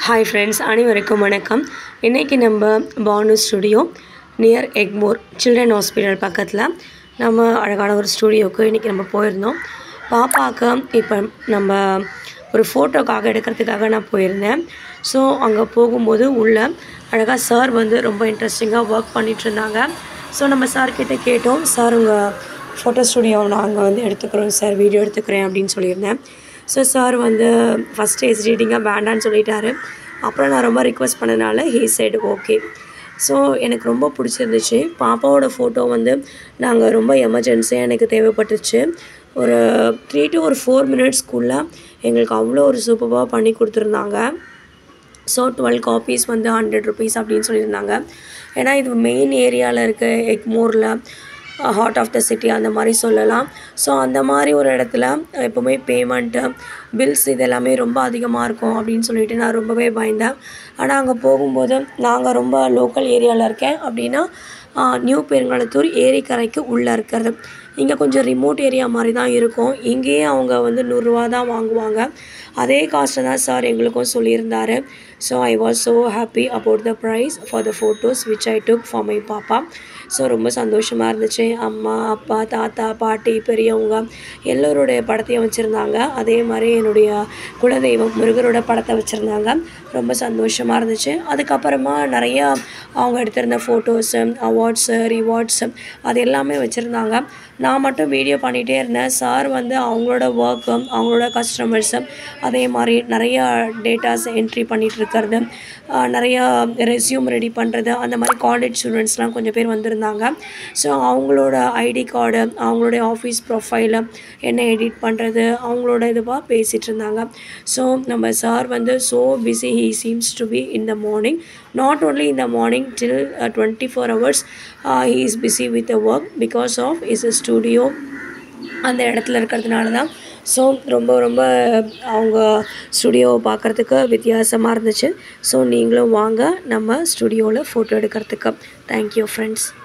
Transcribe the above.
Hi friends, அனைவருக்கும் வணக்கம். இன்றைக்கி நம்ம Banu studio near Egmore children hospital பக்கத்தில் நம்ம அழகான ஒரு ஸ்டுடியோவுக்கு இன்றைக்கி நம்ம போயிருந்தோம். பாப்பாவுக்கு இப்போ நம்ம ஒரு ஃபோட்டோக்காக எடுக்கிறதுக்காக நான் போயிருந்தேன். ஸோ அங்கே போகும்போது உள்ள அழகாக சார் வந்து ரொம்ப இன்ட்ரெஸ்டிங்காக ஒர்க் பண்ணிகிட்ருந்தாங்க. ஸோ நம்ம சார்கிட்ட கேட்டோம், சார் உங்கள் ஃபோட்டோ ஸ்டுடியோவை நாங்கள் வந்து எடுத்துக்கிறோம் சார், வீடியோ எடுத்துக்கிறேன் அப்படின்னு சொல்லியிருந்தேன். ஸோ சார் வந்து ஃபஸ்ட்டு ஹெசிடேட்டிங்காக வேண்டான்னு சொல்லிட்டாரு. அப்புறம் நான் ரொம்ப ரிக்வெஸ்ட் பண்ணதுனால ஹீ செட் ஓகே. ஸோ எனக்கு ரொம்ப பிடிச்சிருந்துச்சு. பாப்பாவோட ஃபோட்டோ வந்து நாங்கள் ரொம்ப எமர்ஜென்சியாக எனக்கு தேவைப்பட்டுச்சு. ஒரு 3 to 4 மினிட்ஸ்க்குள்ளே எங்களுக்கு அவ்வளோ ஒரு சூப்பராக பண்ணி கொடுத்துருந்தாங்க. ஸோ 12 காப்பீஸ் வந்து ₹100 அப்படின்னு சொல்லியிருந்தாங்க. ஏன்னா இது மெயின் ஏரியாவில் இருக்க எக்மோரில் ஹார்ட் ஆஃப் த சிட்டி அந்த மாதிரி சொல்லலாம். ஸோ அந்த மாதிரி ஒரு இடத்துல எப்போவுமே பேமெண்ட்டு பில்ஸ் இதெல்லாமே ரொம்ப அதிகமாக இருக்கும் அப்படின்னு சொல்லிட்டு நான் ரொம்பவே பயந்தேன். ஆனால் அங்கே போகும்போது நாங்கள் ரொம்ப லோக்கல் ஏரியாவில் இருக்கேன் அப்படின்னா நியூ பெருங்களத்தூர் ஏரிக்கரைக்கு உள்ளே இருக்கிறது. இங்கே கொஞ்சம் ரிமோட் ஏரியா மாதிரி தான் இருக்கும். இங்கேயே அவங்க வந்து ₹100 தான் வாங்குவாங்க. அதே காஸ்ட்டை தான் சார் எங்களுக்கும் சொல்லியிருந்தார். So I was so happy about the prize for the photos which I took for my பாப்பா. ஸோ ரொம்ப சந்தோஷமாக இருந்துச்சு. அம்மா, அப்பா, தாத்தா, பாட்டி, பெரியவங்க எல்லோருடைய படத்தையும் வச்சுருந்தாங்க. அதே மாதிரி என்னுடைய குலதெய்வம் முருகரோட படத்தை வச்சுருந்தாங்க. ரொம்ப சந்தோஷமாக இருந்துச்சு. அதுக்கப்புறமா நிறையா அவங்க எடுத்திருந்த ஃபோட்டோஸு, அவார்ட்ஸு, ரிவார்ட்ஸு அது எல்லாமே வச்சுருந்தாங்க. நான் மட்டும் வீடியோ பண்ணிகிட்டே இருந்தேன். சார் வந்து அவங்களோட ஒர்க்கு, அவங்களோட கஸ்டமர்ஸு, அதே மாதிரி நிறையா டேட்டாஸ் என்ட்ரி பண்ணிகிட்ருக்கிறது, நிறையா ரெஸ்யூம் ரெடி பண்ணுறது, அந்த மாதிரி காலேஜ் ஸ்டூடெண்ட்ஸ்லாம் கொஞ்சம் பேர் வந்திருந்தாங்க. ஸோ அவங்களோட ஐடி கார்டு, அவங்களுடைய ஆஃபீஸ் ப்ரொஃபைலு என்ன எடிட் பண்ணுறது, அவங்களோட இதுவாக பேசிகிட்டு இருந்தாங்க. ஸோ நம்ம சார் வந்து so busy, he seems to be in the morning, not only in the morning till 24 hours he is busy with the work because of his studio அந்த இடத்துல இருக்கிறதுனால தான். ஸோ ரொம்ப அவங்க ஸ்டுடியோவை பார்க்குறதுக்கு வித்தியாசமாக இருந்துச்சு. ஸோ நீங்களும் வாங்க நம்ம ஸ்டுடியோவில் ஃபோட்டோ எடுக்கிறதுக்கு. Thank you friends.